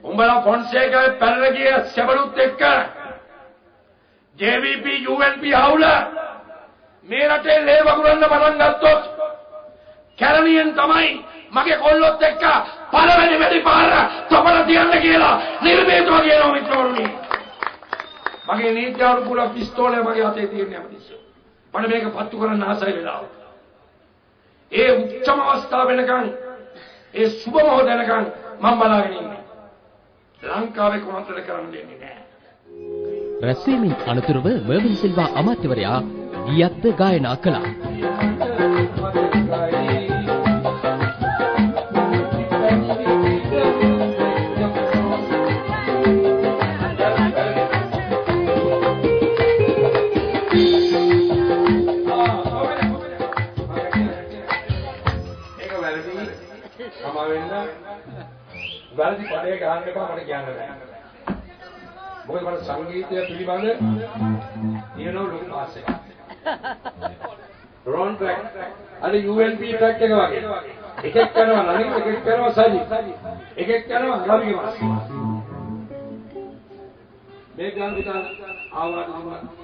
උඹලා ෆොන්සේකාවේ පැනලා ගිය සැබළුත් එක්ක JVP UNP හවුල මේ රටේ ලේ වගුරන්න පටන් ගත්තොත් කැලණියෙන් තමයි මගේ කොල්ලොත් එක්ක පළවෙනි වෙඩි පාර තොපට තියන්න කියලා නිර්මේතව කියනවා මිත්‍රවරුනි. මගේ නීත්‍යානුකූල පිස්තෝලය මගේ අතේ තියෙන හැමතිස්සෙම. මම මේක පත්තු කරන්න ආසයි වෙලාව. ඒ උච්චම අවස්ථාව වෙනකන් ඒ සුබ මොහොත වෙනකන් මම බලාගෙන ඉන්නේ. ලංකාවේ කොහොමද කරන්න දෙන්නේ නැහැ. රැස්වීමෙන් අනතුරුව මර්වින් සිල්වා අමාත්‍යවරයා ගීයක්ද ගායනා කළා. වැරදි පඩේ ගහන්න එපා මට කියන්න බෑ. මොකද මට සංගීතය පිළිබඳ තියෙන ලොකු පාස් එකක්. රොන් ට්‍රැක් අර UNP ට්‍රැක් එක වගේ. එකෙක් කරනවා නලින් එකෙක් කරනවා සජි. එකෙක් කරනවා ගාමිගේ මාස්. මේ ගාන විතර ආවාද